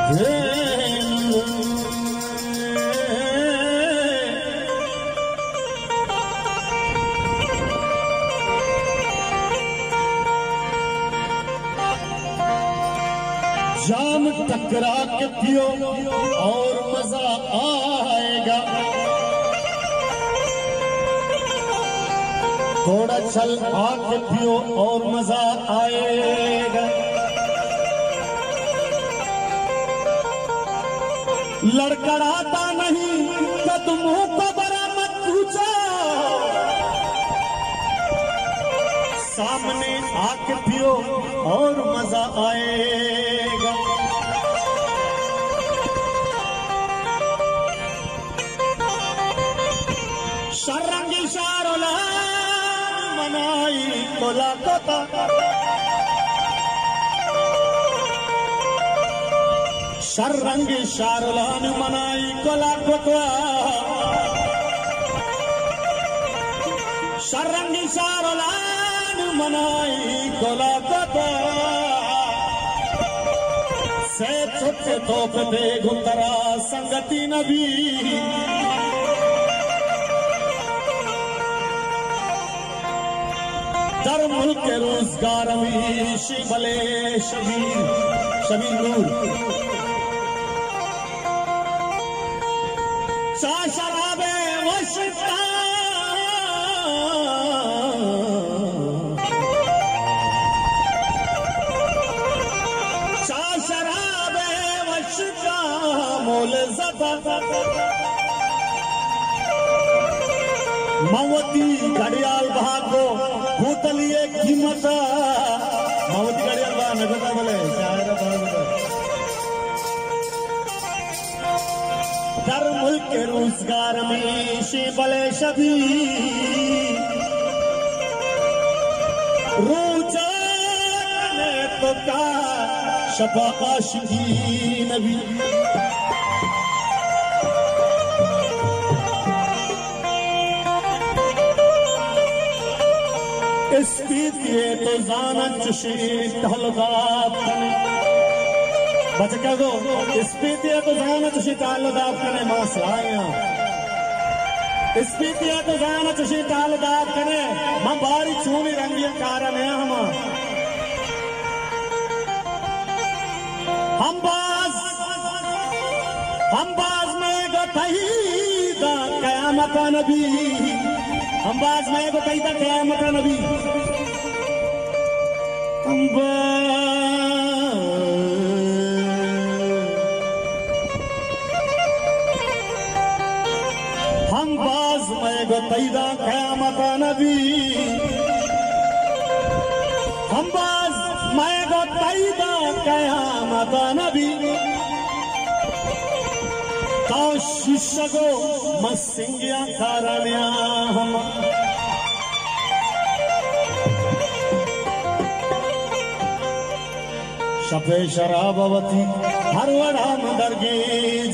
जाम टकरा के पियो और मजा आएगा, थोड़ा चल आके पियो और मजा आएगा। लड़खड़ाता नहीं कदमों को बरामद पूछा, सामने आके पियो और मजा आएगा। शर्रंगी शारोला मनाई कोला कोता, शर्रंगी शारोलान मनाई कोला कोता, शर्रंगी शारोलान मनाई कोला कोता। से छोटे तोप दे गुंदरा संगति नबी, दर मुल्क रोजगार में शिबले शबीर नूर। चा शराबे वशता, चा शराबे वशता मोल ज़दा, मवती घड़ियाल भागो भूतलिए कीमत, मवती घड़ियाल भाग नगदा बोले शायर दर मुल्क के रोजगार में शिबले शबी, रोजा ने तो का शबा आशिकी नबी। स्पीतिए तो जाना चुशी तहलदाब कने बच क्या गो, स्पीतिए तो जाना चुशी तहलदाब कने मासलाया, स्पीतिए तो जाना चुशी तहलदाब कने मां बारी चूनी रंगिया कारण है हम बाज में गई दा कयामत नबी, अंबाज में को कही था क़यामत नबी। अंबाज में को कही था क़यामत नबी, अंबाज में को कही था क़यामत नबी। शिशगो मसिंगिया कारणिया हम शफे शराबवती हर वड़ा मंदरगीज,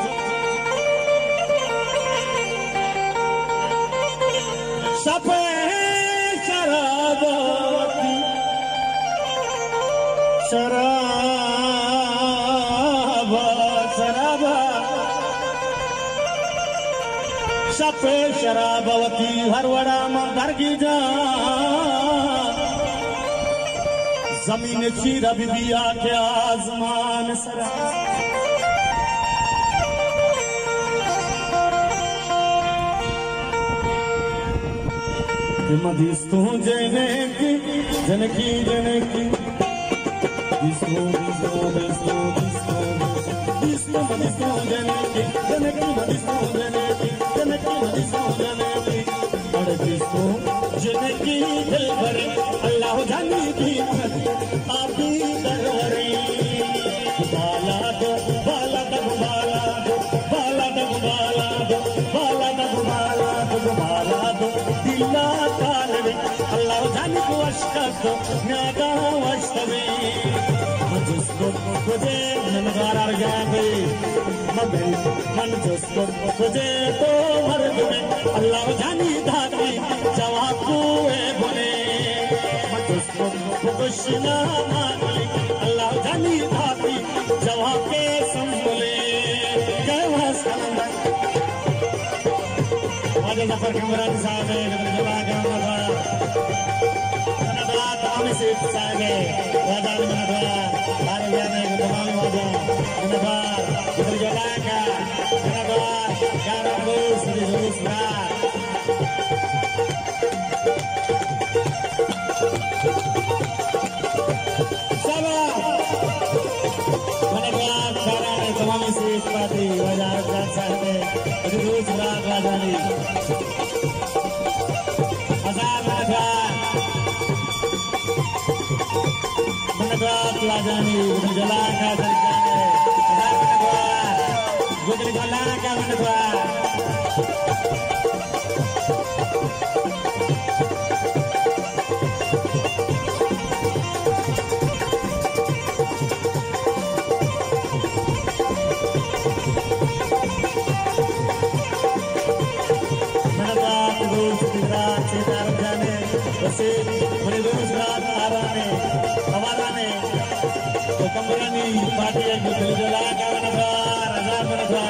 शफे शराबवती शफे शराबवती हर वड़ा मंदरगी जा, जमीन चीर बिबिया के आसमान सरा। मदिस्तू जनकी जनकी जनकी दिस्तू दिस्तू दिस्तू दिस्तू दिस्तू मदिस्तू जनकी जनकी मदिस्तू जनकी जनकी मदिस्तू जनकी और दिस्तू जनकी दिल भरे अल्लाह जानी की आपी दरबारी। बाला दो बाला दो बाला दो बाला दो बाला दो बाला दो बाला दो बाला दो दिला कालवे अल्लाह जानी को अशकतो नागा वस्तवे मजस्तो तुझे ननगार गए मबे मन जस्तो तुझे तो मर्द में अल्लाह जानी धाती जवाब है बोले मजस्तो खुशना माली अल्लाह जानी धाती जवाब के जाफर कमरानी साहब है जुला का मनवा तमाम सीट साहब है राजा मनवा हर जाने के तमाम वाजा मनवा जुला का मनवा गाना श्री जुलूसरा तमाम सीट पार्टी वजारत साहब है जुलूसरा राजानी Lajani, Jalaka, पार्टी जुला का मनवा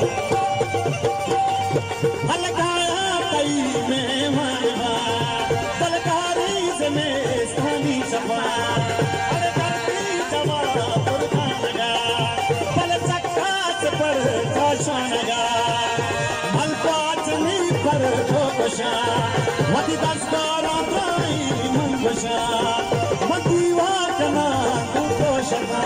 हलकाया कई में मनवा बलकारी से में स्थानी सभा अरे धरती जवा पुरखा लगा बल चक्का से पर भाषा लगा मलपाचनी पर ठोकशा मती दस्तारा भाई मंगशा मतीवा जना कुतोषा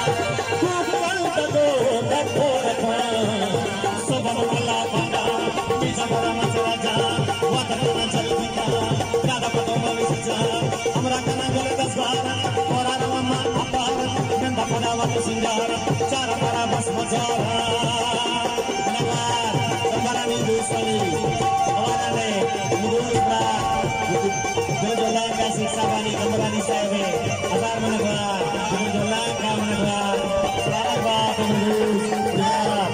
cara para bas mazara nagar sambarani dusani awarane mudura jojola ka siksa bani kamrani sahibe hazar managar jojola ka managar saraba penduduk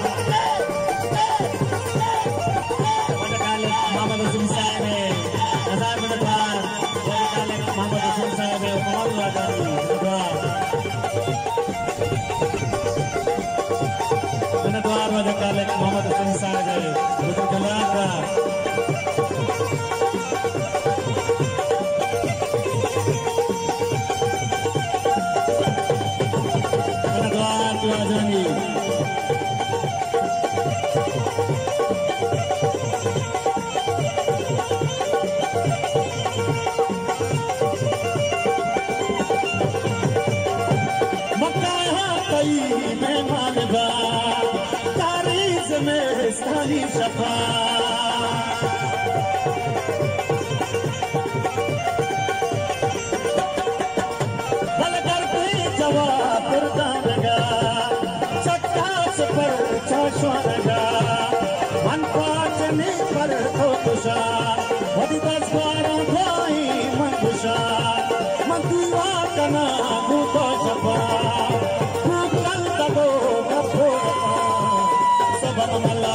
wadakale Muhammad Husain sahibe hazar managar wadakale Muhammad Husain sahibe kamal wadani द्वार में काले मोहम्मद हुसैन साहब है उधर जलाका द्वार तो आजानी मक्का कई मेहमान में स्थानी सफा बल करते जवाब पुरदानगा चक्कास पर चाशवानगा मन पाचने पर खुशा वदी दसवारा भाई मन खुशा मदुआ कना मुतो सफा कल तबो कबो Allah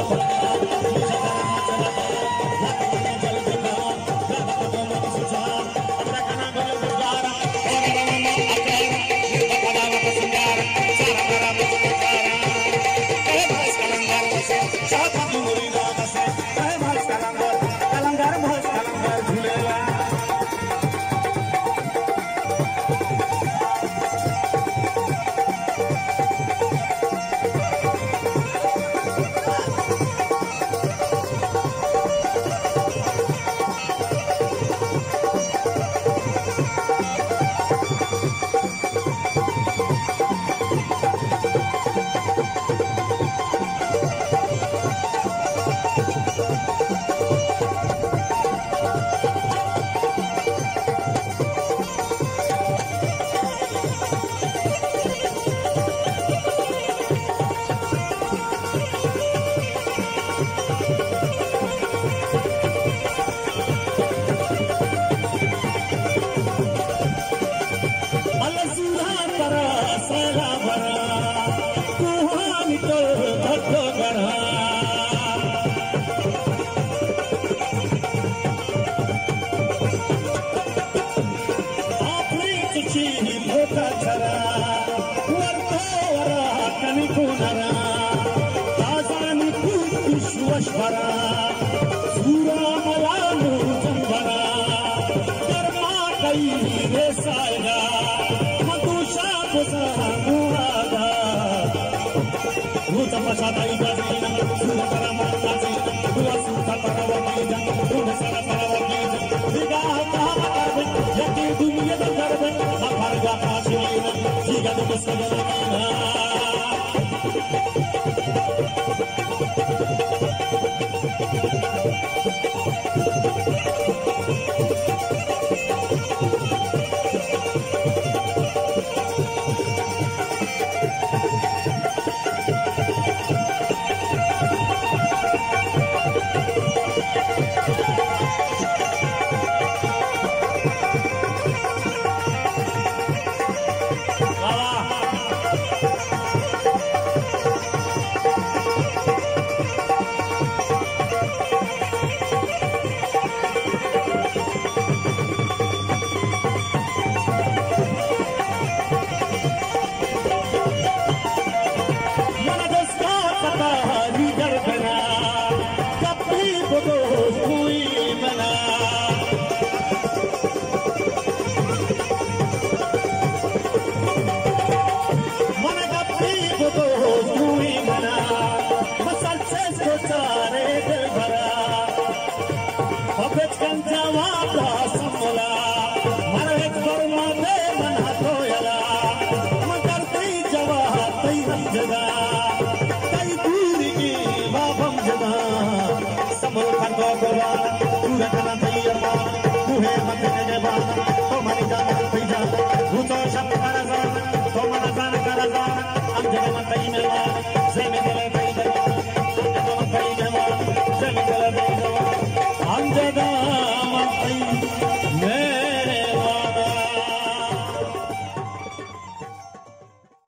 Surah Ruta pasada y gazina, suda para montaña, dua suda para wakija, una sara para wakija. Diga hata karbe, yaki dunia da karbe, aparga pasina, diga do masagana. I'm